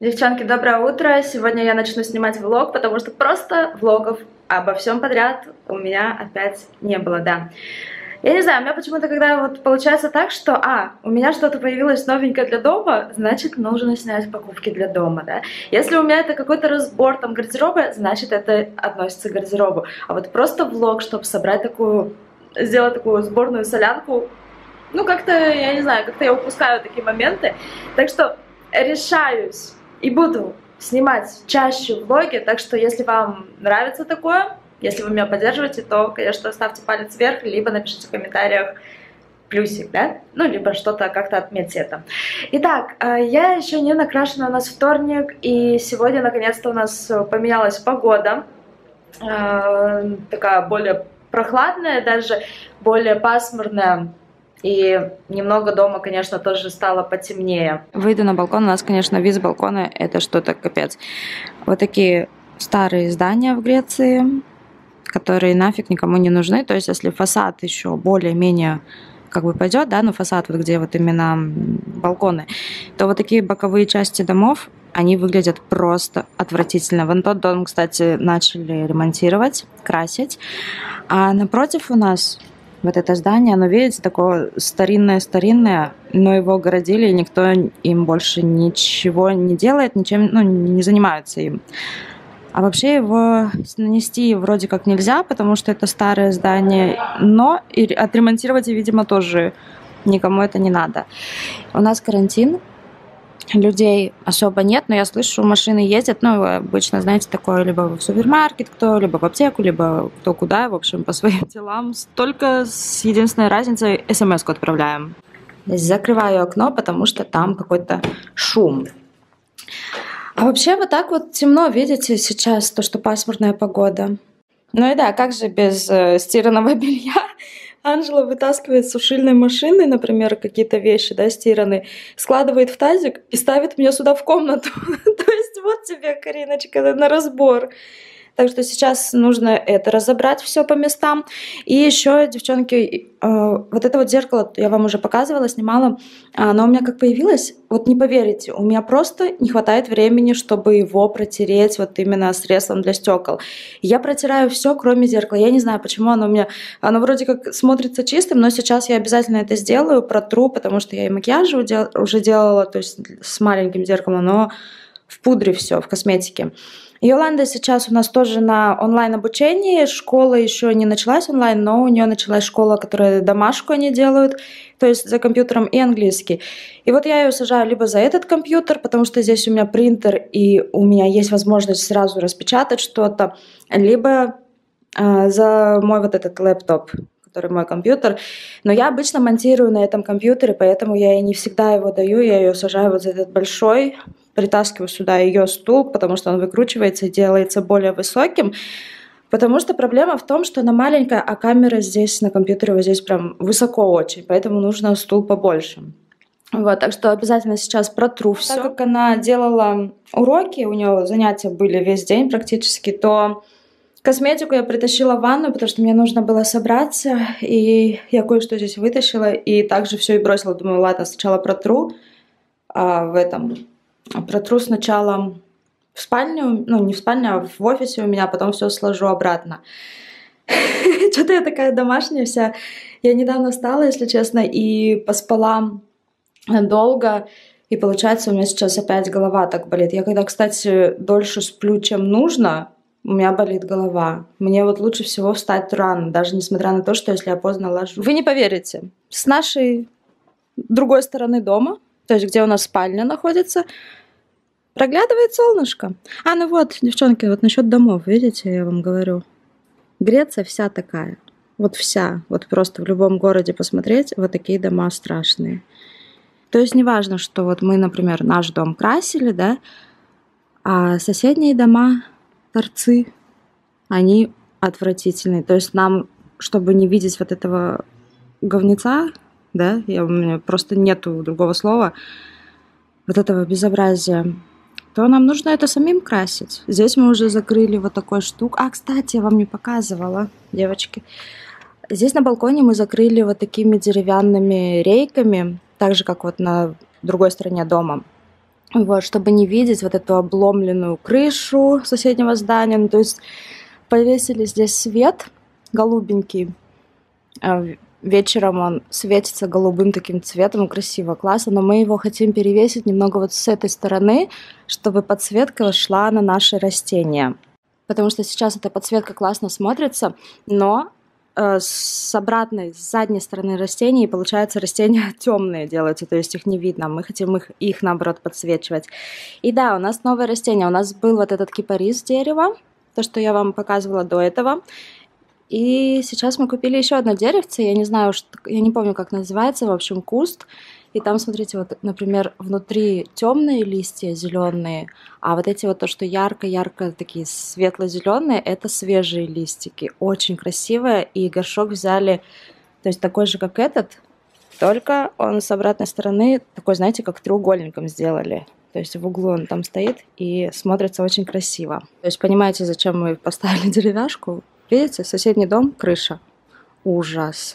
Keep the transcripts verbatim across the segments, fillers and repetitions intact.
Девчонки, доброе утро! Сегодня я начну снимать влог, потому что просто влогов обо всем подряд у меня опять не было, да. Я не знаю, у меня почему-то, когда вот получается так, что, а, у меня что-то появилось новенькое для дома, значит, нужно снять покупки для дома, да. Если у меня это какой-то разбор там гардероба, значит, это относится к гардеробу. А вот просто влог, чтобы собрать такую, сделать такую сборную солянку, ну, как-то, я не знаю, как-то я упускаю такие моменты. Так что решаюсь и буду снимать чаще влоги, так что если вам нравится такое, если вы меня поддерживаете, то, конечно, ставьте палец вверх, либо напишите в комментариях плюсик, да? Ну, либо что-то, как-то отметьте это. Итак, я еще не накрашена, у нас вторник, и сегодня, наконец-то, у нас поменялась погода. Такая более прохладная, даже более пасмурная. И немного дома, конечно, тоже стало потемнее. Выйду на балкон, у нас, конечно, вид с балкона — это что-то капец. Вот такие старые здания в Греции, которые нафиг никому не нужны. То есть, если фасад еще более-менее как бы пойдет, да, но фасад, вот где вот именно балконы, то вот такие боковые части домов, они выглядят просто отвратительно. Вон тот дом, кстати, начали ремонтировать, красить. А напротив у нас вот это здание, оно, видите, такое старинное-старинное, но его огородили, и никто им больше ничего не делает, ничем, ну, не занимаются им. А вообще его нанести вроде как нельзя, потому что это старое здание, но и отремонтировать, видимо, тоже никому это не надо. У нас карантин, людей особо нет, но я слышу, машины ездят, ну, обычно, знаете, такое, либо в супермаркет кто, либо в аптеку, либо кто куда, в общем, по своим делам. Только с единственной разницей — смс-ку отправляем. Закрываю окно, потому что там какой-то шум. А вообще вот так вот темно, видите, сейчас, то, что пасмурная погода. Ну и да, как же без э, стиранного белья? Анжела вытаскивает с сушильной машины, например, какие-то вещи, да, стиранные, складывает в тазик и ставит меня сюда в комнату. То есть вот тебе, Кариночка, на разбор. Так что сейчас нужно это разобрать все по местам. И еще, девчонки, вот это вот зеркало я вам уже показывала, снимала, оно у меня как появилось, вот не поверите, у меня просто не хватает времени, чтобы его протереть вот именно средством для стекол. Я протираю все, кроме зеркала. Я не знаю, почему оно у меня, оно вроде как смотрится чистым, но сейчас я обязательно это сделаю, протру, потому что я и макияж уже делала, то есть с маленьким зеркалом, но в пудре все, в косметике. Йоланда сейчас у нас тоже на онлайн-обучении. Школа еще не началась онлайн, но у нее началась школа, которая домашку они делают, то есть за компьютером, и английский. И вот я ее сажаю либо за этот компьютер, потому что здесь у меня принтер, и у меня есть возможность сразу распечатать что-то, либо э, за мой вот этот лэптоп, который мой компьютер. Но я обычно монтирую на этом компьютере, поэтому я ей не всегда его даю, я ее сажаю вот за этот большой, притаскиваю сюда ее стул, потому что он выкручивается и делается более высоким. Потому что проблема в том, что она маленькая, а камера здесь на компьютере вот здесь прям высоко очень, поэтому нужно стул побольше. Вот, так что обязательно сейчас протру все. Так как она делала уроки, у нее занятия были весь день практически, то косметику я притащила в ванну, потому что мне нужно было собраться, и я кое-что здесь вытащила, и также все и бросила. Думаю, ладно, сначала протру а, в этом... Протру сначала в спальню, ну не в спальню, а в офисе у меня, потом все сложу обратно. Что-то я такая домашняя вся. Я недавно встала, если честно, и поспала долго, и получается у меня сейчас опять голова так болит. Я когда, кстати, дольше сплю, чем нужно, у меня болит голова. Мне вот лучше всего встать рано, даже несмотря на то, что если я поздно ложусь. Вы не поверите, с нашей другой стороны дома, то есть где у нас спальня находится, проглядывает солнышко. А, ну вот, девчонки, вот насчет домов, видите, я вам говорю. Греция вся такая. Вот вся. Вот просто в любом городе посмотреть, вот такие дома страшные. То есть неважно, что вот мы, например, наш дом красили, да, а соседние дома, торцы, они отвратительные. То есть нам, чтобы не видеть вот этого говнеца, да, я, у меня просто нету другого слова, вот этого безобразия, то нам нужно это самим красить. Здесь мы уже закрыли вот такой штук. А, кстати, я вам не показывала, девочки. Здесь на балконе мы закрыли вот такими деревянными рейками, так же, как вот на другой стороне дома. вот, чтобы не видеть вот эту обломленную крышу соседнего здания. Ну, то есть повесили здесь свет голубенький. Вечером он светится голубым таким цветом, красиво, классно, но мы его хотим перевесить немного вот с этой стороны, чтобы подсветка шла на наши растения. Потому что сейчас эта подсветка классно смотрится, но э, с обратной, с задней стороны растений, получается, растения темные делаются, то есть их не видно. Мы хотим их, их наоборот, подсвечивать. И да, у нас новое растение. У нас был вот этот кипарис дерева, то, что я вам показывала до этого. И сейчас мы купили еще одно деревце, я не знаю, что, я не помню, как называется, в общем, куст. И там, смотрите, вот, например, внутри темные листья, зеленые, а вот эти вот то, что ярко-ярко такие светло-зеленые, это свежие листики. Очень красивые, и горшок взяли, то есть такой же, как этот, только он с обратной стороны такой, знаете, как треугольником сделали. То есть в углу он там стоит и смотрится очень красиво. То есть понимаете, зачем мы поставили деревяшку? Видите, соседний дом, крыша. Ужас.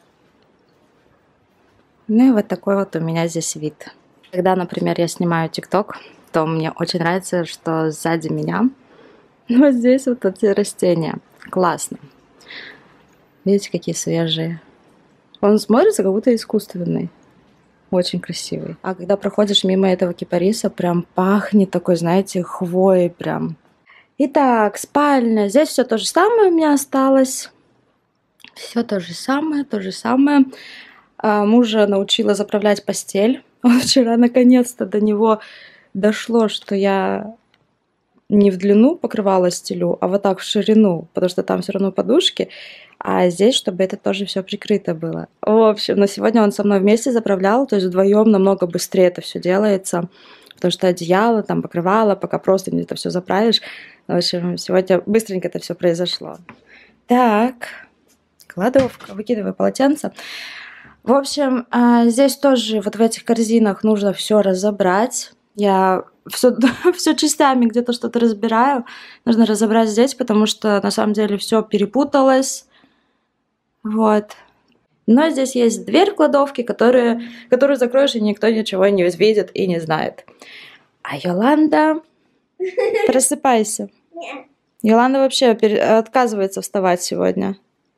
Ну и вот такой вот у меня здесь вид. Когда, например, я снимаю ТикТок, то мне очень нравится, что сзади меня вот здесь вот эти растения. Классно. Видите, какие свежие. Он смотрится, как будто искусственный. Очень красивый. А когда проходишь мимо этого кипариса, прям пахнет такой, знаете, хвоей прям. Итак, спальня. Здесь все то же самое у меня осталось. Все то же самое, то же самое. А, мужа научила заправлять постель. Он вчера наконец-то до него дошло, что я не в длину покрывала стелю, а вот так в ширину, потому что там все равно подушки. А здесь, чтобы это тоже все прикрыто было. В общем, на сегодня он со мной вместе заправлял, то есть вдвоем намного быстрее это все делается. Потому что одеяло, там покрывало, пока просто не это все заправишь. В общем, сегодня быстренько это все произошло. Так, кладовка, выкидываю полотенце. В общем, здесь тоже вот в этих корзинах нужно все разобрать. Я все, все частями где-то что-то разбираю. Нужно разобрать здесь, потому что на самом деле все перепуталось. Вот. Но здесь есть дверь в кладовке, которую, которую закроешь, и никто ничего не видит и не знает. А Йоланда... Просыпайся. Нет. Йоланда вообще отказывается вставать сегодня.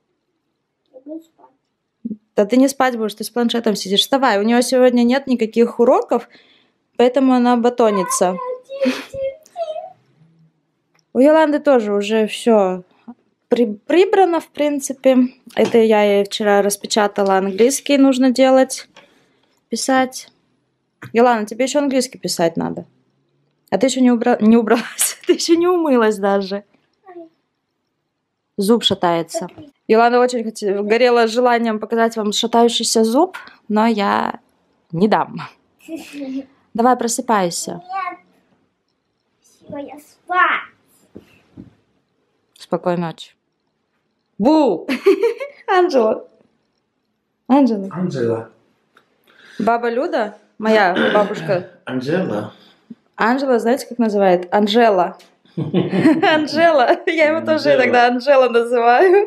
Да ты не спать будешь, ты с планшетом сидишь. Вставай, у нее сегодня нет никаких уроков, поэтому она батонится. У Йоланды тоже уже все прибрано, в принципе. Это я ей вчера распечатала. Английский нужно делать, писать. Йоланда, тебе еще английский писать надо. А ты еще не, убра... не убралась, ты еще не умылась даже. Зуб шатается. Йоланда очень хотела, горела желанием показать вам шатающийся зуб, но я не дам. Давай, просыпайся. Нет. Сегодня спать. Спокойной ночи. Бу! Анджела. Анджела. Анджела. Баба Люда, моя бабушка. Анджела. Анджела, знаете, как называет? Анжела. Анжела. Я его тоже иногда Анжела называю.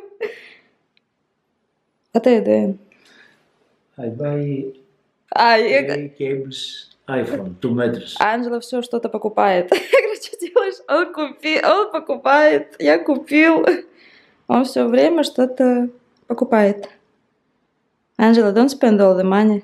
What are you doing? I buy А, cables iPhone, two meters. Анджела все что-то покупает. Я говорю, что делаешь? Он купил, он покупает. Я купил. Он все время что-то покупает. Анджела, don't spend all the money.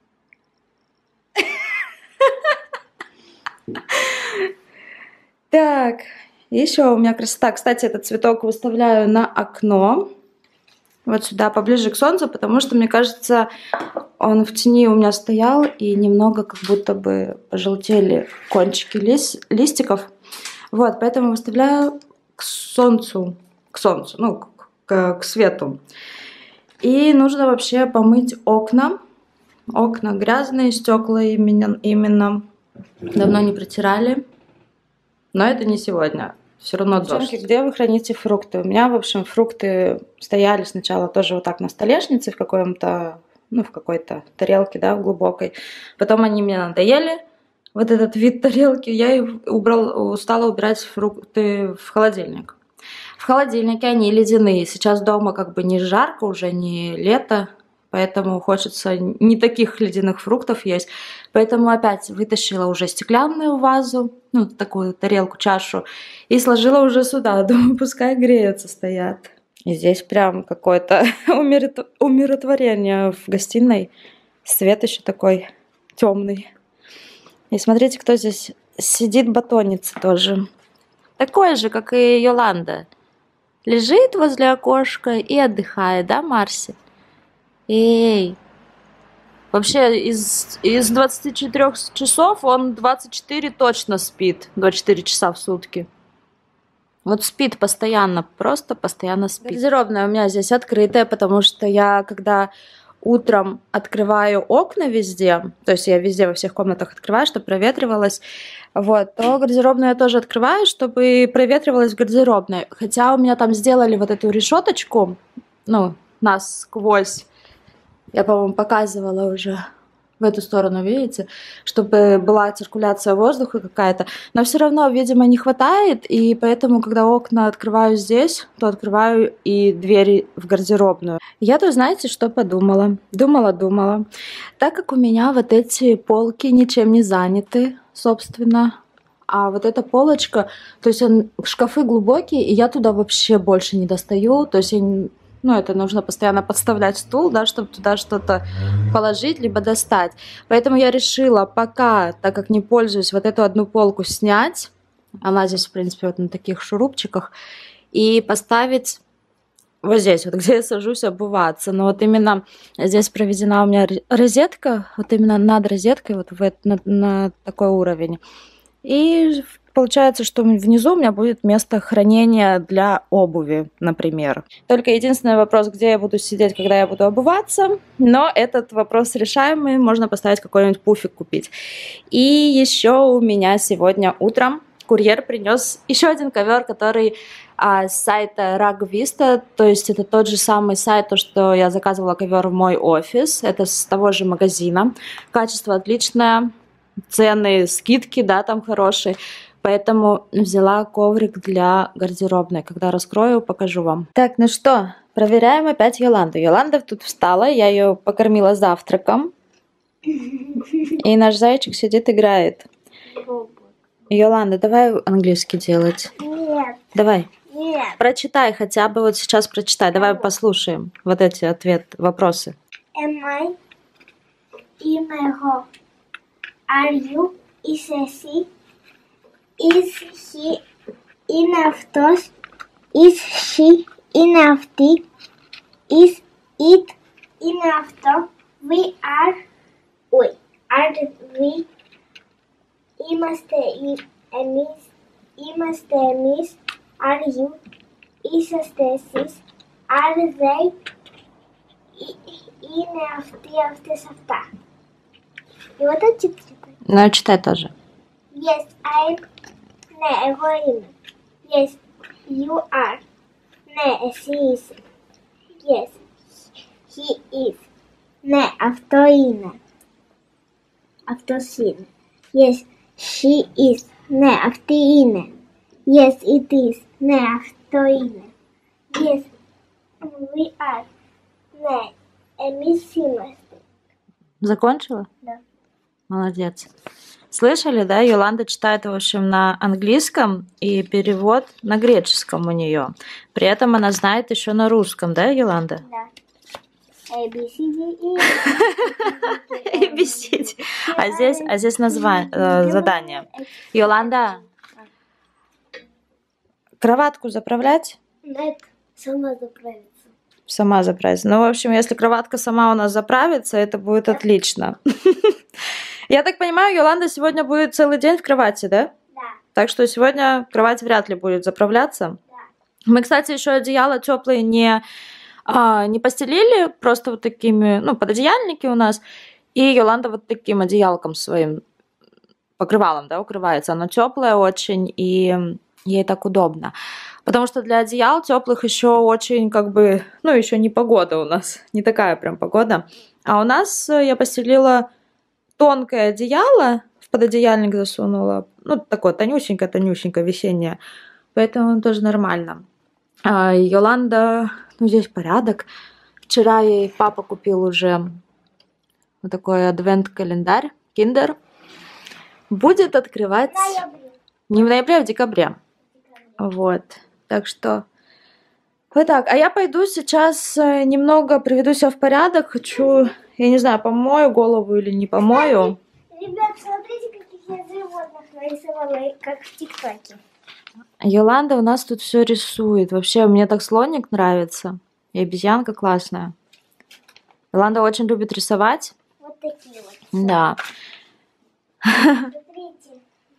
Так, еще у меня красота. Кстати, этот цветок выставляю на окно. Вот сюда, поближе к солнцу, потому что, мне кажется, он в тени у меня стоял, и немного как будто бы пожелтели кончики лист, листиков. Вот, поэтому выставляю к солнцу, к солнцу, ну, к, к свету. И нужно вообще помыть окна. Окна грязные, стекла именно, именно. Давно не протирали. Но это не сегодня. Все равно дождь. Где вы храните фрукты? У меня, в общем, фрукты стояли сначала тоже вот так на столешнице в каком-то, ну, в какой-то тарелке, да, в глубокой. Потом они мне надоели, вот этот вид тарелки. Я их убрал, стала убирать фрукты в холодильник. В холодильнике они ледяные. Сейчас дома как бы не жарко, уже не лето, поэтому хочется не таких ледяных фруктов есть. Поэтому опять вытащила уже стеклянную вазу, ну, такую тарелку, чашу, и сложила уже сюда. Думаю, пускай греются, стоят. И здесь прям какое-то умиротворение в гостиной. Свет еще такой темный. И смотрите, кто здесь сидит, батонится тоже. Такой же, как и Йоланда. Лежит возле окошка и отдыхает, да, Марси? Эй! Вообще, из, из двадцати четырёх часов он двадцать четыре точно спит. двадцать четыре часа в сутки. Вот спит постоянно, просто постоянно спит. Гардеробная у меня здесь открытая, потому что я, когда утром открываю окна везде, то есть я везде во всех комнатах открываю, чтобы проветривалось, вот, то гардеробную я тоже открываю, чтобы проветривалось в гардеробной. Хотя у меня там сделали вот эту решеточку, ну, насквозь, я, по-моему, показывала уже в эту сторону, видите, чтобы была циркуляция воздуха какая-то, но все равно, видимо, не хватает, и поэтому, когда окна открываю здесь, то открываю и двери в гардеробную. Я тут, знаете, что подумала? Думала-думала. Так как у меня вот эти полки ничем не заняты, собственно, а вот эта полочка, то есть он, шкафы глубокие, и я туда вообще больше не достаю, то есть я не... Ну, это нужно постоянно подставлять стул, да, чтобы туда что-то положить, либо достать. Поэтому я решила пока, так как не пользуюсь, вот эту одну полку снять. Она здесь, в принципе, вот на таких шурупчиках. И поставить вот здесь, вот где я сажусь обуваться. Но вот именно здесь проведена у меня розетка, вот именно над розеткой, вот в, на, на такой уровень. И получается, что внизу у меня будет место хранения для обуви, например. Только единственный вопрос, где я буду сидеть, когда я буду обуваться. Но этот вопрос решаемый. Можно поставить какой-нибудь пуфик купить. И еще у меня сегодня утром курьер принес еще один ковер, который а, с сайта Rug Vista. То есть это тот же самый сайт, то, что я заказывала ковер в мой офис. Это с того же магазина. Качество отличное. Цены, скидки, да, там хорошие. Поэтому взяла коврик для гардеробной. Когда раскрою, покажу вам. Так, ну что, проверяем опять Йоланду. Йоланда тут встала, я ее покормила завтраком. И наш зайчик сидит, играет. Йоланда, давай английский делать. Нет. Давай. Нет. Прочитай хотя бы, вот сейчас прочитай. Давай послушаем вот эти ответы, вопросы. Am I? Имего. Are you? Is he? Is he in автобус? Is she in авто? Is it in авто? We are. Ой. Are we? Είμαστε εμείς. Είμαστε εμείς. Are you? Είσαστε εσείς. Are they? Είναι αυτοί, αυτές, αυτά. И вот это читать. Ну, читай тоже. Yes, I'm. Ναι, εγώ είμαι. Yes, you are. Ναι, εσύ είσαι. Yes, he is. Ναι, αυτό είναι. Αυτός είναι. Yes, she is. Ναι, αυτή είναι. Yes, it is. Ναι, αυτό είναι. Yes, we are. Ναι, εμείς είμαστε. Закончила? Да. Молодец. Слышали, да? Йоланда читает, в общем, на английском и перевод на греческом у нее. При этом она знает еще на русском, да, Йоланда? Да. A, B, C, D, E. A, B, C, D. А здесь, а здесь название, э, задание. Йоланда, кроватку заправлять? Нет, сама заправится. Сама заправится. Ну, в общем, если кроватка сама у нас заправится, это будет отлично. Я так понимаю, Йоланда сегодня будет целый день в кровати, да? Да. Так что сегодня кровать вряд ли будет заправляться. Да. Мы, кстати, еще одеяло теплые не, а, не постелили, просто вот такими, ну, пододеяльники у нас. И Йоланда вот таким одеялком своим покрывалом, да, укрывается. Оно теплое очень, и ей так удобно. Потому что для одеял теплых еще очень, как бы, ну, еще не погода у нас, не такая прям погода. А у нас я постелила тонкое одеяло, в пододеяльник засунула, ну, такое тонюсенькое-тонюсенькое весеннее, поэтому тоже нормально. А Йоланда, ну, здесь порядок, Вчера ей папа купил уже вот такой адвент-календарь Kinder. Будет открывать не в ноябре, а в декабре. Вот. Так что вот так. А я пойду сейчас немного приведу себя в порядок. Хочу, я не знаю, помою голову или не помою. Ребят, смотрите, каких я животных нарисовала, как в ТикТоке. Йоланда у нас тут все рисует. Вообще, мне так слоник нравится. И обезьянка классная. Йоланда очень любит рисовать. Вот такие вот. Да. Смотрите.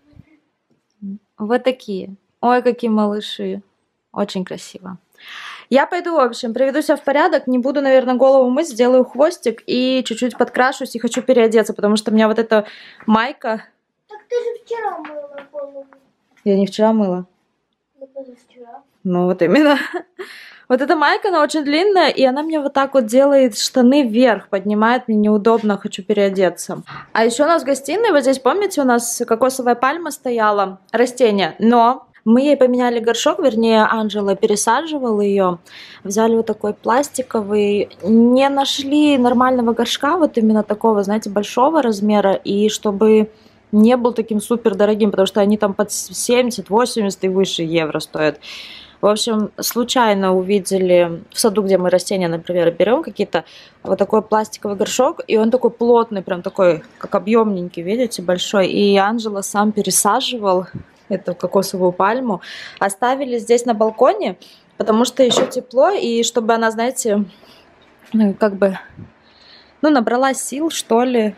Вот такие. Ой, какие малыши. Очень красиво. Я пойду, в общем, приведу себя в порядок. Не буду, наверное, голову мыть. Сделаю хвостик и чуть-чуть подкрашусь. И хочу переодеться, потому что у меня вот эта майка... Так ты же вчера мыла голову. Я не вчера мыла. Ну, позавчера. Ну, вот именно. Вот эта майка, она очень длинная, и она мне вот так вот делает штаны вверх, поднимает, мне неудобно, хочу переодеться. А еще у нас в гостиной, вот здесь, помните, у нас кокосовая пальма стояла, растение, но мы ей поменяли горшок, вернее, Анжела пересаживала ее, взяли вот такой пластиковый, не нашли нормального горшка, вот именно такого, знаете, большого размера, и чтобы не был таким супер дорогим, потому что они там под семьдесят-восемьдесят и выше евро стоят. В общем, случайно увидели в саду, где мы растения, например, берем какие-то, вот такой пластиковый горшок, и он такой плотный, прям такой, как объемненький, видите, большой. И Анжела сам пересаживал эту кокосовую пальму. Оставили здесь на балконе, потому что еще тепло, и чтобы она, знаете, ну, как бы, ну, набрала сил, что ли.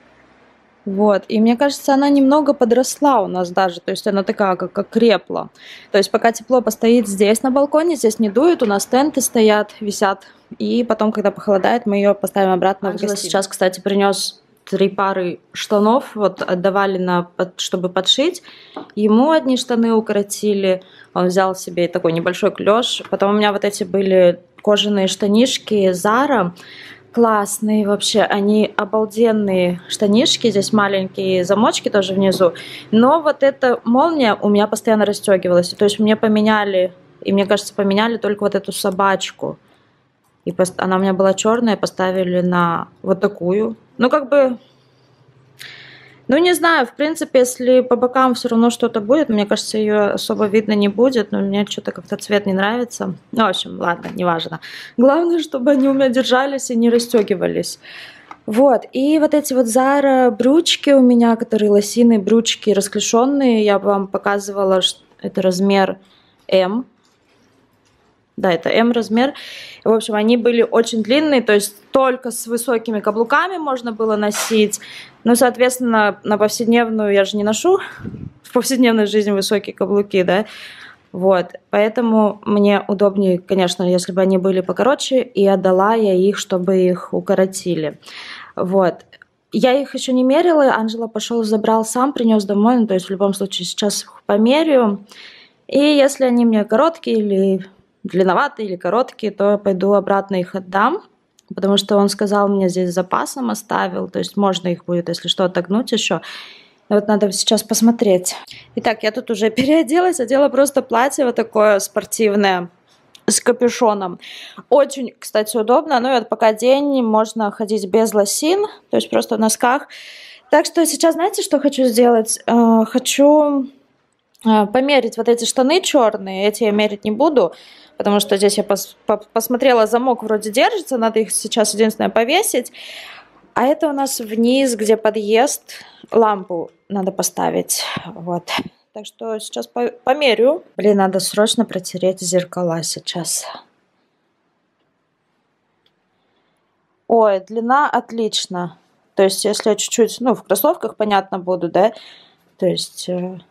Вот, и мне кажется, она немного подросла у нас даже, то есть она такая, как, как крепла. То есть пока тепло постоит здесь на балконе, здесь не дует, у нас тенты стоят, висят, и потом, когда похолодает, мы ее поставим обратно в гостиную. Сейчас, кстати, принес три пары штанов, вот отдавали, на, чтобы подшить. Ему одни штаны укоротили, он взял себе такой небольшой клеш. Потом у меня вот эти были кожаные штанишки Zara. Классные вообще, они обалденные штанишки, здесь маленькие замочки тоже внизу, но вот эта молния у меня постоянно расстегивалась, то есть мне поменяли, и мне кажется, поменяли только вот эту собачку, и она у меня была черная, поставили на вот такую, ну как бы, ну не знаю, в принципе, если по бокам все равно что-то будет, мне кажется, ее особо видно не будет, но мне что-то как-то цвет не нравится. Ну, в общем, ладно, неважно. Главное, чтобы они у меня держались и не расстегивались. Вот, и вот эти вот Zara брючки у меня, которые лосиные брючки, расклешенные, я вам показывала, что это размер М. Да, это М размер. В общем, они были очень длинные, то есть только с высокими каблуками можно было носить. Ну, соответственно, на повседневную я же не ношу в повседневной жизни высокие каблуки, да. Вот, поэтому мне удобнее, конечно, если бы они были покороче, и отдала я их, чтобы их укоротили. Вот. Я их еще не мерила, Анжела пошел, забрал сам, принес домой, ну, то есть в любом случае сейчас померяю. И если они мне короткие или длинноватые или короткие, то пойду обратно их отдам, потому что он сказал, мне здесь с запасом оставил, то есть можно их будет, если что, отогнуть еще. Вот надо сейчас посмотреть. Итак, я тут уже переоделась, одела просто платье вот такое спортивное с капюшоном. Очень, кстати, удобно. Ну и вот пока день, можно ходить без лосин, то есть просто в носках. Так что сейчас, знаете, что хочу сделать? Хочу померить вот эти штаны черные, эти я мерить не буду, потому что здесь я пос посмотрела, замок вроде держится, надо их сейчас единственное повесить. А это у нас вниз, где подъезд, лампу надо поставить, вот. Так что сейчас по померю. Блин, надо срочно протереть зеркала сейчас. Ой, длина отлично. То есть, если я чуть-чуть, ну, в кроссовках, понятно, буду, да, то есть... Э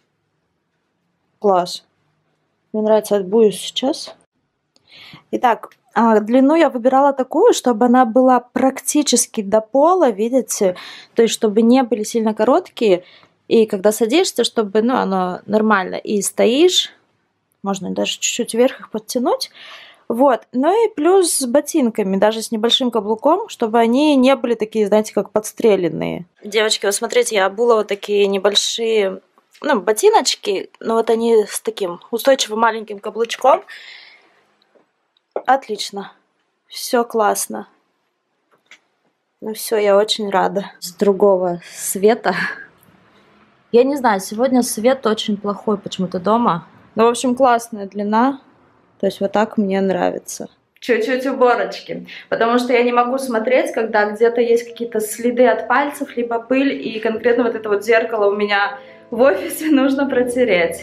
Класс. Мне нравится, отбую сейчас. Итак, длину я выбирала такую, чтобы она была практически до пола, видите? То есть, чтобы не были сильно короткие. И когда садишься, чтобы, ну, оно нормально. И стоишь, можно даже чуть-чуть вверх их подтянуть. Вот. Ну и плюс с ботинками, даже с небольшим каблуком, чтобы они не были такие, знаете, как подстреленные. Девочки, вот смотрите, я обула вот такие небольшие... Ну, ботиночки, но вот они с таким устойчивым маленьким каблучком. Отлично. Все классно. Ну все, я очень рада. С другого света. Я не знаю, сегодня свет очень плохой почему-то дома. Ну, в общем, классная длина. То есть вот так мне нравится. Чуть-чуть уборочки. Потому что я не могу смотреть, когда где-то есть какие-то следы от пальцев, либо пыль. И конкретно вот это вот зеркало у меня в офисе нужно протереть.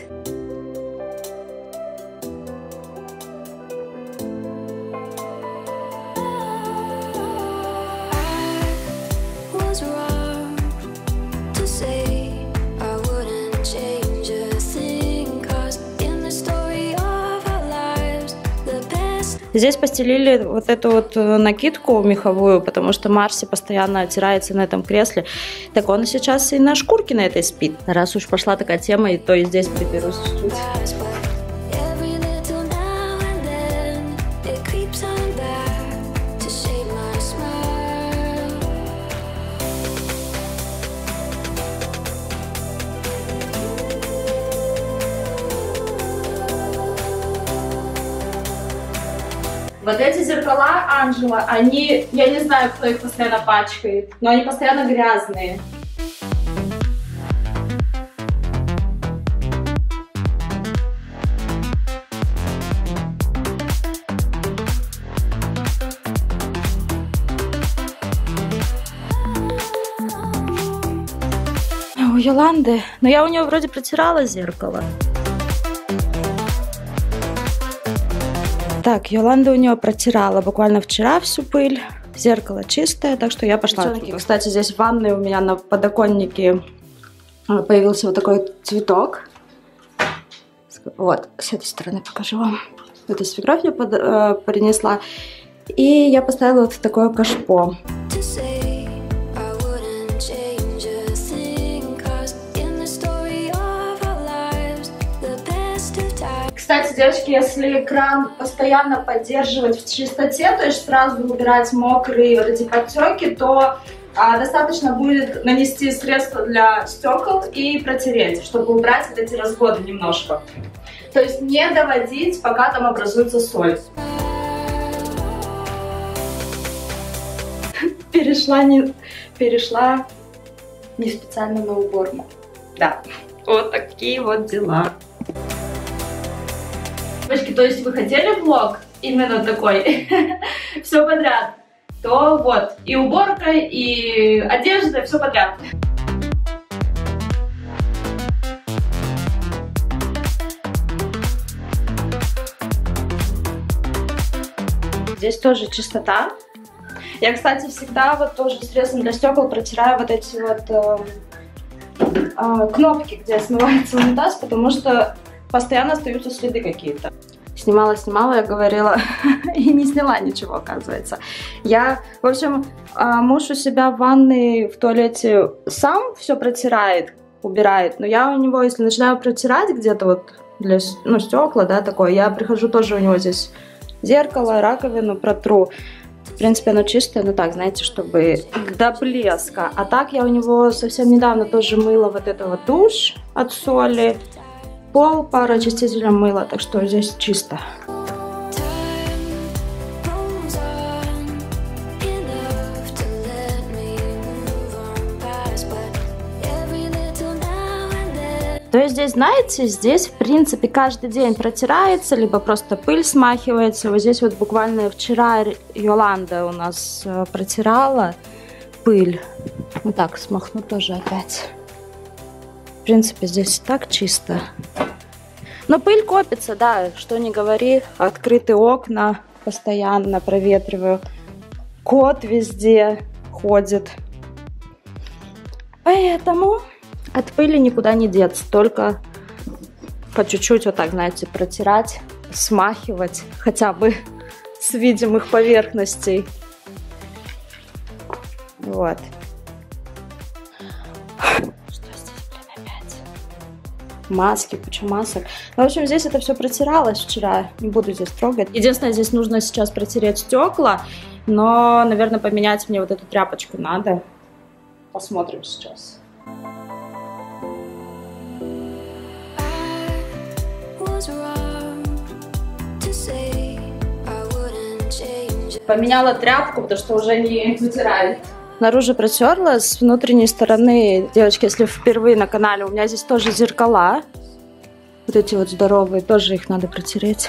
Здесь постелили вот эту вот накидку меховую, потому что Марси постоянно отирается на этом кресле. Так он сейчас и на шкурке на этой спит. Раз уж пошла такая тема, и то и здесь приберусь чуть-чуть. Вот эти зеркала Анжела, они, я не знаю, кто их постоянно пачкает, но они постоянно грязные. У Йоланды, но я у нее вроде протирала зеркало. Так, Йоланда у нее протирала буквально вчера всю пыль. Зеркало чистое, так что я пошла. Кстати, здесь в ванной у меня на подоконнике появился вот такой цветок. Вот, с этой стороны покажу вам. Это свекровь я под, э, принесла. И я поставила вот такое кашпо. Кстати, девочки, если кран постоянно поддерживать в чистоте, то есть сразу убирать мокрые вот эти подтеки, то а, достаточно будет нанести средство для стекол и протереть, чтобы убрать вот эти разводы немножко. То есть не доводить, пока там образуется соль. Перешла не, перешла не специально на уборку. Да, вот такие вот дела. Девочки, то есть вы хотели влог именно такой, все подряд, то вот, и уборка, и одежда, все подряд. Здесь тоже чистота. Я, кстати, всегда вот тоже средством для стекол протираю вот эти вот э, э, кнопки, где смывается унитаз, потому что постоянно остаются следы какие-то. Снимала, снимала, я говорила, и не сняла ничего, оказывается. Я, в общем, муж у себя в ванной, в туалете сам все протирает, убирает, но я у него, если начинаю протирать где-то вот для, ну, стекла, да, такое, я прихожу тоже у него здесь зеркало, раковину протру. В принципе, оно чистое, но так, знаете, чтобы до блеска. А так я у него совсем недавно тоже мыла вот это вот душ от соли. Пол, пара очистителем мыла, так что здесь чисто. То есть здесь, знаете, здесь в принципе каждый день протирается, либо просто пыль смахивается. Вот здесь вот буквально вчера Йоланда у нас протирала пыль. Вот так смахну тоже опять. В принципе, здесь так чисто. Но пыль копится, да, что ни говори. Открытые окна постоянно проветриваю. Кот везде ходит. Поэтому от пыли никуда не деться. Только по чуть-чуть вот так, знаете, протирать, смахивать хотя бы с видимых поверхностей. Вот. Маски, куча масок. Ну, в общем, здесь это все протиралось вчера. Не буду здесь трогать. Единственное, здесь нужно сейчас протереть стекла, но, наверное, поменять мне вот эту тряпочку надо. Посмотрим сейчас. Поменяла тряпку, потому что уже не вытирает. Снаружи протерла, с внутренней стороны, девочки, если впервые на канале, у меня здесь тоже зеркала. Вот эти вот здоровые, тоже их надо протереть.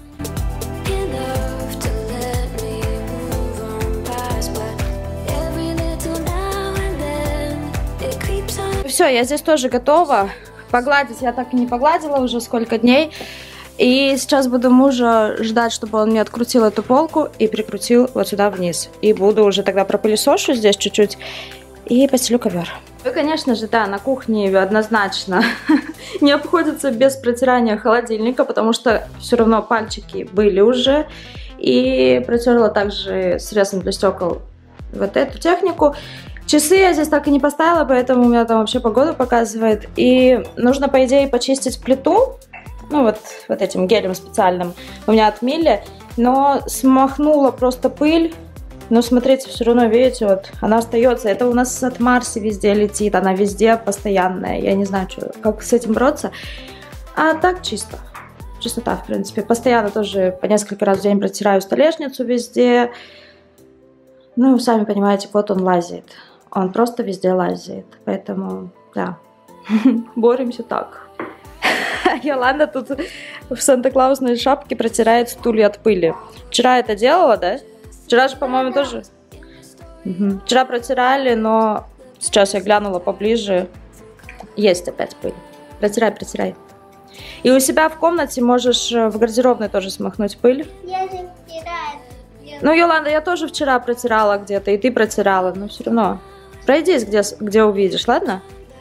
Все, я здесь тоже готова. Погладить я так и не погладила уже сколько дней. И сейчас буду мужа ждать, чтобы он мне открутил эту полку и прикрутил вот сюда вниз. И буду уже тогда пропылесошу здесь чуть-чуть и постелю ковер. Вы, конечно же, да, на кухне однозначно не обходится без протирания холодильника, потому что все равно пальчики были уже. И протерла также средством для стекол вот эту технику. Часы я здесь так и не поставила, поэтому у меня там вообще погода показывает. И нужно, по идее, почистить плиту. Ну, вот, вот этим гелем специальным у меня отмыли, но смахнула просто пыль. Но смотрите, все равно, видите, вот она остается. Это у нас от Марси везде летит, она везде постоянная. Я не знаю, что, как с этим бороться. А так чисто. Чистота, в принципе. Постоянно тоже по несколько раз в день протираю столешницу везде. Ну, сами понимаете, кот он лазит. Он просто везде лазит. Поэтому, да, боремся так. Йоланда тут в Санта-Клаусной шапке протирает стулья от пыли. Вчера это делала, да? Вчера же, по-моему, тоже. Угу. Вчера протирали, но сейчас я глянула поближе. Есть опять пыль. Протирай, протирай. И у себя в комнате можешь в гардеробной тоже смахнуть пыль. Я же стираю. Ну, Йоланда, я тоже вчера протирала где-то, и ты протирала, но все равно. Пройдись, где, где увидишь, ладно?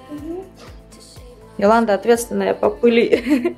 Йоланда ответственная по пыли.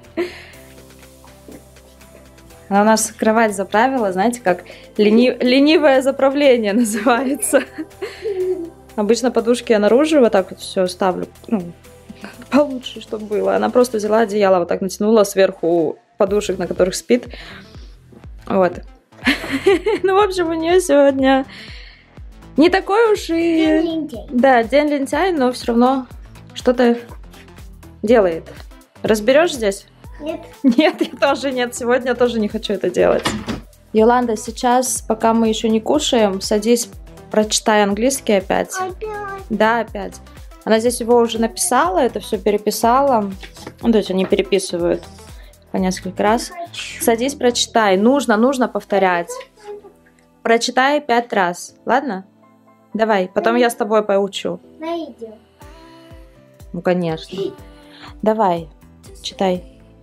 Она у нас кровать заправила, знаете, как лени... ленивое заправление называется. Обычно подушки я наружу вот так вот все ставлю, ну, получше, чтобы было. Она просто взяла одеяло, вот так натянула сверху подушек, на которых спит. Вот. Ну, в общем, у нее сегодня не такой уж и... День лентяй. Да, день лентяй, но все равно что-то делает. Разберешь здесь? Нет. Нет, я тоже нет. Сегодня я тоже не хочу это делать. Йоланда, сейчас, пока мы еще не кушаем, садись, прочитай английский опять. Опять. Да, опять. Она здесь его уже написала, это все переписала. Ну, то есть они переписывают по несколько раз. Садись, прочитай. Нужно, нужно повторять. Прочитай пять раз. Ладно? Давай, потом я с тобой поучу. Найдем. Ну, конечно. Давай, читай.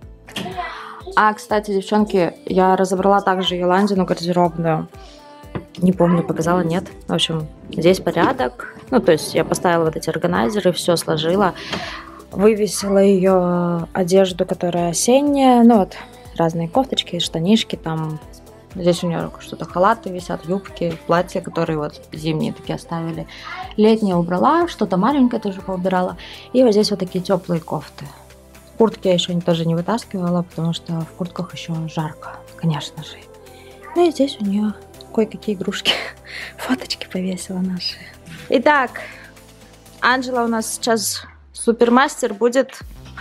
А, кстати, девчонки, я разобрала также Йоландину гардеробную. Не помню, показала, нет. В общем, здесь порядок. Ну, то есть я поставила вот эти органайзеры, все сложила. Вывесила ее одежду, которая осенняя. Ну, вот, разные кофточки, штанишки там. Здесь у нее что-то халаты висят, юбки, платья, которые вот зимние такие оставили. Летние убрала, что-то маленькое тоже поубирала. И вот здесь вот такие теплые кофты. Куртки я еще тоже не вытаскивала, потому что в куртках еще жарко, конечно же. Ну и здесь у нее кое-какие игрушки. Фоточки повесила наши. Итак, Анджела у нас сейчас супермастер будет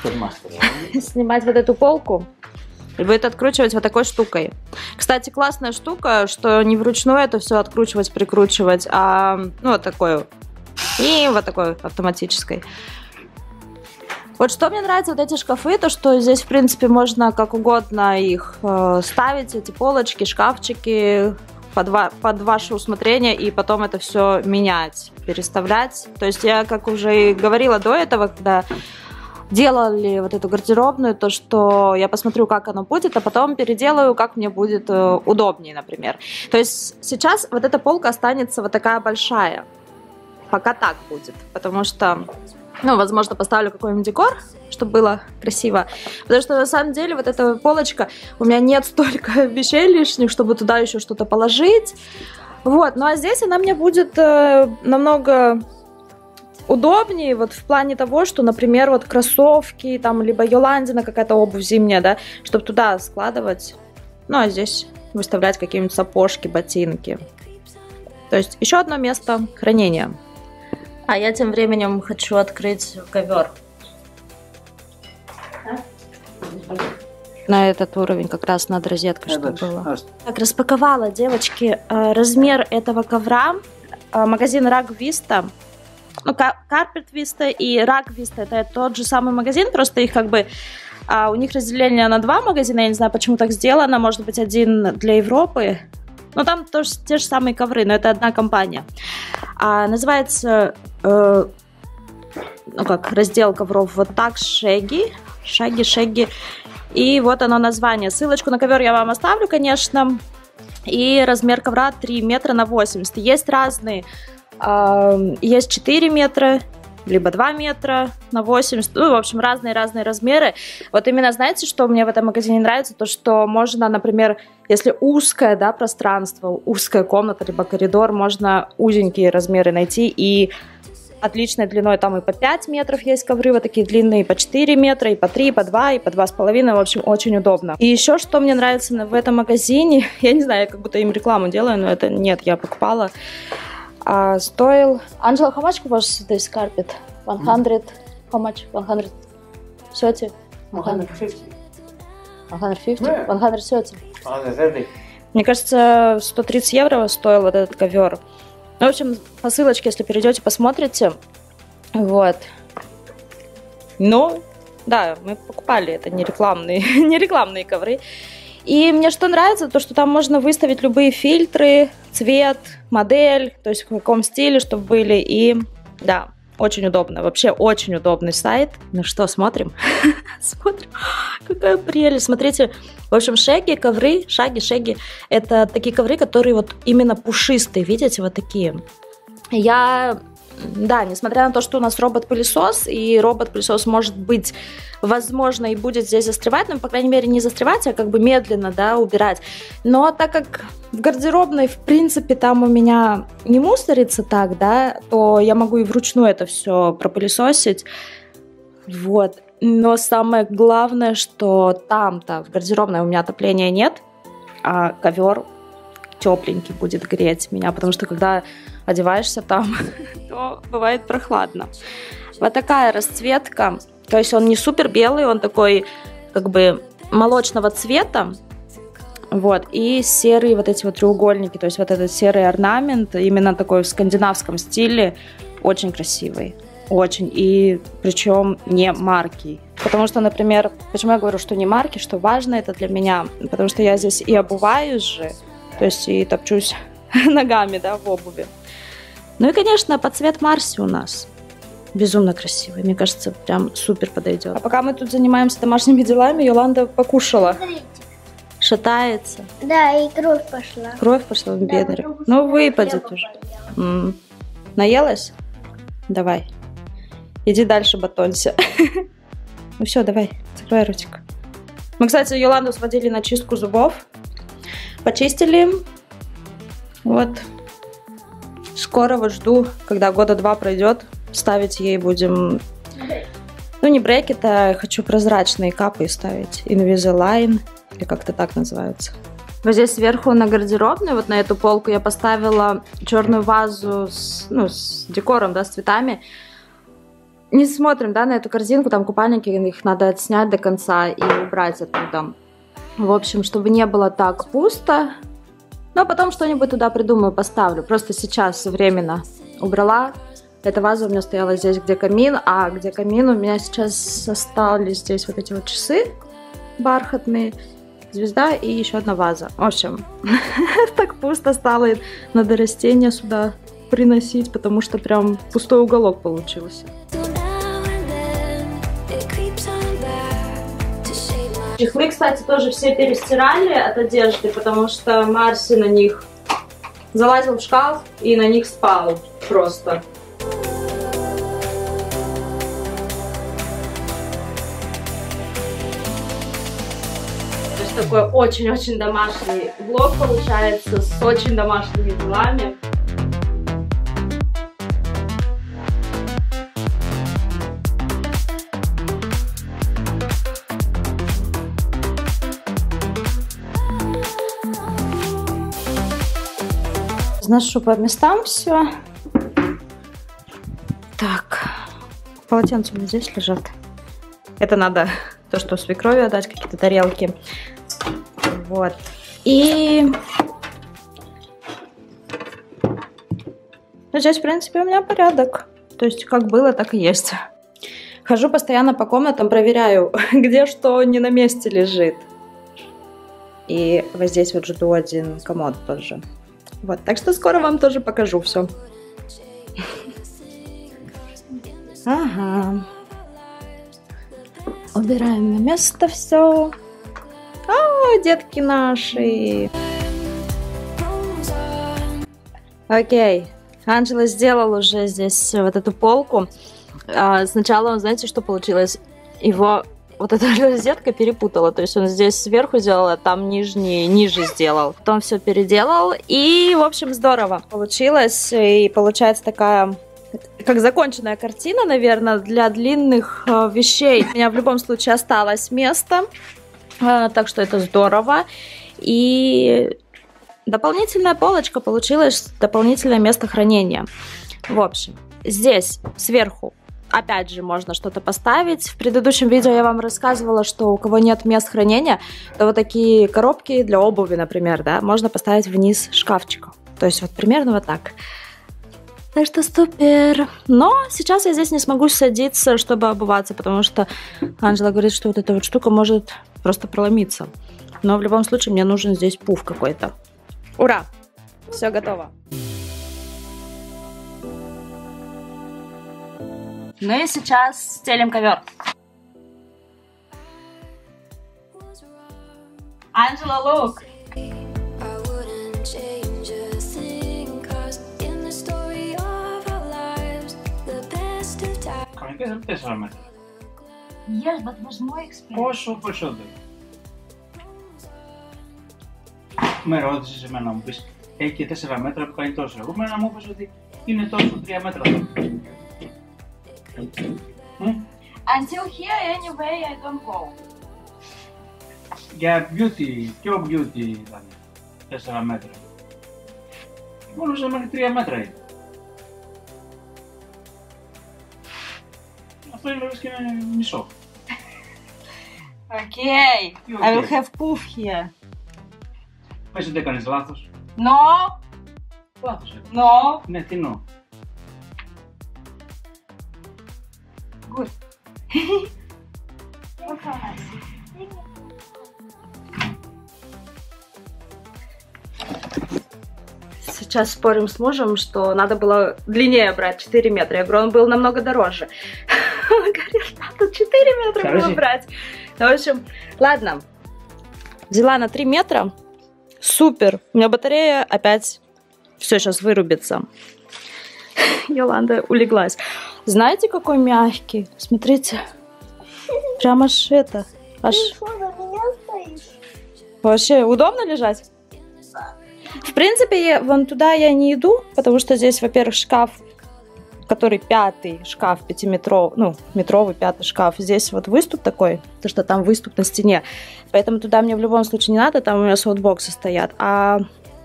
снимать вот эту полку. И будет откручивать вот такой штукой. Кстати, классная штука, что не вручную это все откручивать, прикручивать, а ну вот такой и вот такой автоматической. Вот что мне нравится, вот эти шкафы, то что здесь, в принципе, можно как угодно их э, ставить, эти полочки, шкафчики под, ва под ваше усмотрение, и потом это все менять, переставлять. То есть я, как уже и говорила до этого, когда делали вот эту гардеробную, то что я посмотрю, как оно будет, а потом переделаю, как мне будет э, удобнее, например. То есть сейчас вот эта полка останется вот такая большая. Пока так будет, потому что, ну, возможно, поставлю какой-нибудь декор, чтобы было красиво. Потому что на самом деле вот эта полочка, у меня нет столько вещей лишних, чтобы туда еще что-то положить. Вот, ну а здесь она мне будет э, намного удобнее, вот в плане того, что, например, вот кроссовки, там, либо Йоландина какая-то обувь зимняя, да, чтобы туда складывать. Ну, а здесь выставлять какие-нибудь сапожки, ботинки. То есть еще одно место хранения. А я тем временем хочу открыть ковер. на этот уровень, как раз над розеткой, чтобы было. Так, распаковала, девочки, размер этого ковра. Магазин Rug Vista. Ну, Carpet Vista и Rug Vista это тот же самый магазин, просто их как бы а, у них разделение на два магазина, я не знаю, почему так сделано, может быть, один для Европы, но там тоже те же самые ковры, но это одна компания. А, называется, э, ну как, раздел ковров вот так, Shaggy, Shaggy, Shaggy, и вот оно название. Ссылочку на ковер я вам оставлю, конечно, и размер ковра три метра на восемьдесят. Есть разные. Есть четыре метра, либо два метра на восемьдесят, ну, в общем, разные-разные размеры. Вот именно, знаете, что мне в этом магазине нравится? То, что можно, например, если узкое, да, пространство, узкая комната, либо коридор, можно узенькие размеры найти, и отличной длиной там и по пять метров есть ковры, вот такие длинные, и по четыре метра, и по три, и по два, и по два с половиной, в общем, очень удобно. И еще, что мне нравится в этом магазине, я не знаю, я как будто им рекламу делаю, но это нет, я покупала. Uh, стоил... Angela, how much was this carpet? one hundred? How much? one hundred thirty? one hundred fifty. one hundred fifty? Yeah. one hundred thirty. one hundred thirty. Мне кажется, сто тридцать евро стоил вот этот ковер. В общем, по ссылочке, если перейдете, посмотрите. Вот. Ну, да, мы покупали, это не рекламные, не рекламные ковры. И мне что нравится, то что там можно выставить любые фильтры, цвет, модель, то есть в каком стиле, чтобы были. И да, очень удобно, вообще очень удобный сайт. Ну что, смотрим? Смотрим, какая прелесть. Смотрите, в общем, Shaggy ковры, Shaggy, Shaggy, это такие ковры, которые вот именно пушистые, видите, вот такие. Я... Да, несмотря на то, что у нас робот-пылесос, и робот-пылесос может быть, возможно, и будет здесь застревать, но, по крайней мере, не застревать, а как бы медленно, да, убирать. Но так как в гардеробной, в принципе, там у меня не мусорится так, да, то я могу и вручную это все пропылесосить. Вот. Но самое главное, что там-то, в гардеробной, у меня отопления нет, а ковер тепленький будет греть меня, потому что когда одеваешься там, то бывает прохладно. Вот такая расцветка, то есть он не супер белый, он такой как бы молочного цвета, вот, и серые вот эти вот треугольники, то есть вот этот серый орнамент, именно такой в скандинавском стиле, очень красивый, очень, и причем не марки. Потому что, например, почему я говорю, что не марки, что важно это для меня, потому что я здесь и обуваюсь же, то есть и топчусь ногами, да, в обуви. Ну и, конечно, под цвет Марси у нас безумно красивый. Мне кажется, прям супер подойдет. А пока мы тут занимаемся домашними делами, Йоланда покушала. Смотрите. Шатается. Да, и кровь пошла. Кровь пошла в Да, бедре. Ну, выпадет уже. М-м. Наелась? Давай. Иди дальше, батонься. Ну все, давай, закрывай ротик. Мы, кстати, Йоланду сводили на чистку зубов. Почистили. Вот. Скоро вот жду, когда года два пройдет, ставить ей будем, ну не брекеты, а хочу прозрачные капы ставить, Invisalign, или как-то так называется. Вот здесь сверху на гардеробной, вот на эту полку я поставила черную вазу с, ну, с декором, да, с цветами. Не смотрим, да, на эту корзинку, там купальники, их надо отснять до конца и убрать оттуда. В общем, чтобы не было так пусто. Но потом что-нибудь туда придумаю, поставлю. Просто сейчас временно убрала. Эта ваза у меня стояла здесь, где камин. А где камин у меня сейчас остались здесь вот эти вот часы бархатные. Звезда и еще одна ваза. В общем, так пусто стало. Надо растения сюда приносить, потому что прям пустой уголок получился. Чехлы, кстати, тоже все перестирали от одежды, потому что Марси на них залазил в шкаф и на них спал просто. То есть такой очень-очень домашний влог получается, с очень домашними делами. Разношу по местам все. Так, полотенца у меня здесь лежат. Это надо то, что свекрови отдать, какие-то тарелки. Вот. И... Ну, здесь, в принципе, у меня порядок. То есть, как было, так и есть. Хожу постоянно по комнатам, проверяю, где что не на месте лежит. И вот здесь вот жду один комод тоже. Вот, так что скоро вам тоже покажу все. Ага. Убираем на место все. О, детки наши. Окей. Анджела сделал уже здесь вот эту полку. А, сначала он, знаете, что получилось? Его вот эта розетка перепутала. То есть он здесь сверху сделал, а там нижний, ниже сделал. Потом все переделал. И, в общем, здорово получилось. И получается такая... как законченная картина, наверное, для длинных э, вещей. У меня в любом случае осталось место. Э, так что это здорово. И... дополнительная полочка получилась, дополнительное место хранения. В общем, здесь сверху опять же можно что-то поставить. В предыдущем видео я вам рассказывала, что у кого нет мест хранения, то вот такие коробки для обуви, например, да, можно поставить вниз шкафчика. То есть вот примерно вот так. Так что супер. Но сейчас я здесь не смогу садиться, чтобы обуваться, потому что Анджела говорит, что вот эта вот штука может просто проломиться. Но в любом случае мне нужен здесь пуф какой-то. Ура! Все готово. Ну и сейчас стелим ковер. Анджела, look! Κανονικά δεν τέσσερα μέτρα. Yes, but was more expensive. Πόσο περισσότερο. Με ρώτησες εμένα να μου πεις, έχει και τέσσερα μέτρα που κάνει τόσο. Εγώ μένα μου είπες ότι είναι τόσο τρία μέτρα. Until here, anyway, I don't go. Για beauty, πιο beauty ήταν τέσσερα μέτρα. Μόνο σε μέχρι τρία μέτρα είναι. Αυτό είναι λες και είναι μισό. Okay, I will have poof here. Πες ότι έκανες λάθος. No. Λάθος έκανες. No. Ναι, τι νο. Good. Сейчас спорим с мужем, что надо было длиннее брать, четыре метра. Я говорю, он был намного дороже. Он говорит, надо четыре метра было брать. В общем, ладно. Взяла на три метра. Супер. У меня батарея опять все сейчас вырубится. Йоланда улеглась. Знаете, какой мягкий? Смотрите. Прямо аж это. Аж... Ты что, на меня стоишь? Вообще удобно лежать? В принципе, я, вон туда я не иду, потому что здесь, во-первых, шкаф, который пятый шкаф, пятиметровый, ну, метровый пятый шкаф. Здесь вот выступ такой, то что там выступ на стене. Поэтому туда мне в любом случае не надо, там у меня софтбоксы стоят. А,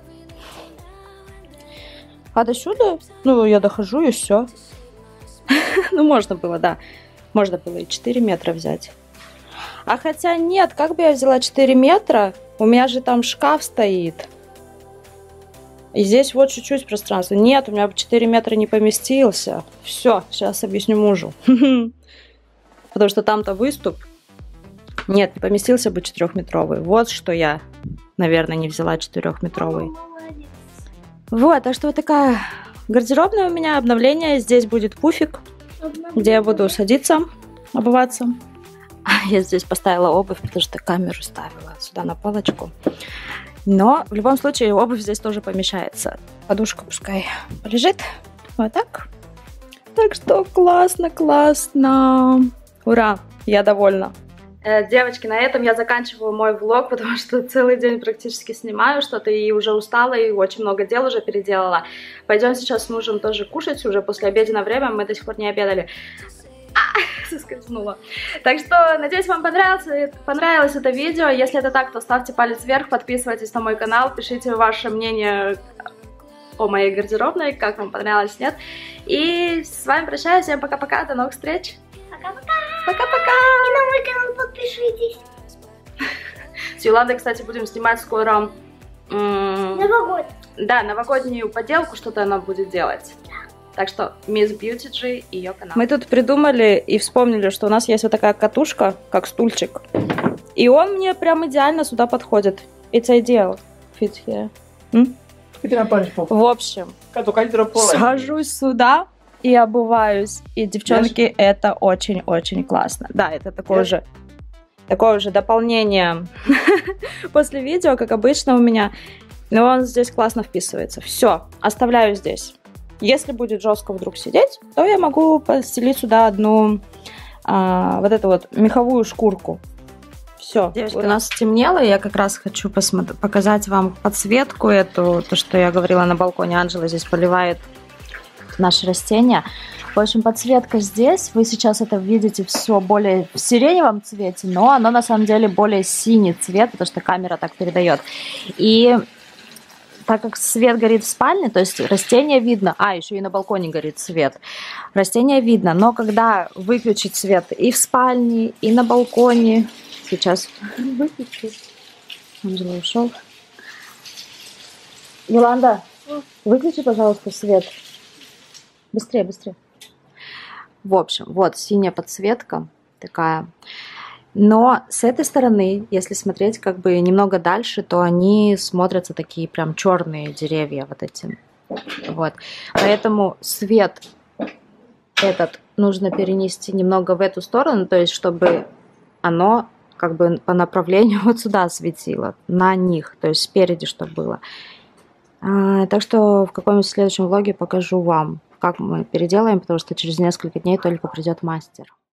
а до сюда, ну, я дохожу и все. Ну, можно было, да. Можно было и четыре метра взять. А хотя нет, как бы я взяла четыре метра, у меня же там шкаф стоит. И здесь вот чуть-чуть пространства. Нет, у меня бы четыре метра не поместился. Все, сейчас объясню мужу. Потому что там-то выступ. Нет, не поместился бы четырехметровый. Вот что я, наверное, не взяла четырехметровый. Вот, так что вот такая гардеробная у меня, обновление. Здесь будет пуфик, где я буду садиться, обуваться. Я здесь поставила обувь, потому что камеру ставила сюда на полочку. Но в любом случае обувь здесь тоже помещается. Подушка пускай полежит. Вот так. Так что классно, классно. Ура, я довольна. Э, девочки, на этом я заканчиваю мой влог, потому что целый день практически снимаю что-то и уже устала, и очень много дел уже переделала. Пойдем сейчас с мужем тоже кушать, уже после обеденное время, мы до сих пор не обедали. А, соскользнула. Так что, надеюсь, вам понравилось, понравилось это видео. Если это так, то ставьте палец вверх, подписывайтесь на мой канал, пишите ваше мнение о моей гардеробной, как вам понравилось, нет. И с вами прощаюсь, всем пока-пока, до новых встреч. Пока-пока. Пока-пока. И на мой канал подпишитесь. С Йоландой, кстати, будем снимать скоро... Новогодний. Да, новогоднюю поделку, что-то она будет делать. Так что Мисс Beauty G и ее канал. Мы тут придумали и вспомнили, что у нас есть вот такая катушка, как стульчик. И он мне прям идеально сюда подходит. It's ideal. Fit here. М? В общем, сажусь сюда и обуваюсь. И, девчонки, это очень-очень классно. Да, это такое же, такое же дополнение после видео, как обычно у меня. Но он здесь классно вписывается. Все, оставляю здесь. Если будет жестко вдруг сидеть, то я могу постелить сюда одну а, вот эту вот меховую шкурку. Все. Девочки, у нас стемнело, и я как раз хочу показать вам подсветку эту, то, что я говорила на балконе. Анжела здесь поливает наши растения. В общем, подсветка здесь. Вы сейчас это видите все более в сиреневом цвете, но оно на самом деле более синий цвет, потому что камера так передает. И так как свет горит в спальне, то есть растение видно, а, еще и на балконе горит свет, растение видно, но когда выключить свет и в спальне, и на балконе, сейчас выключу, Анжела ушел. Йоланда, выключи, пожалуйста, свет. Быстрее, быстрее. В общем, вот синяя подсветка такая. Но с этой стороны, если смотреть как бы немного дальше, то они смотрятся такие прям черные деревья вот эти. Вот. Поэтому свет этот нужно перенести немного в эту сторону, то есть чтобы оно как бы по направлению вот сюда светило, на них, то есть спереди чтобы было. А, так что в каком-нибудь следующем влоге покажу вам, как мы переделаем, потому что через несколько дней только придет мастер.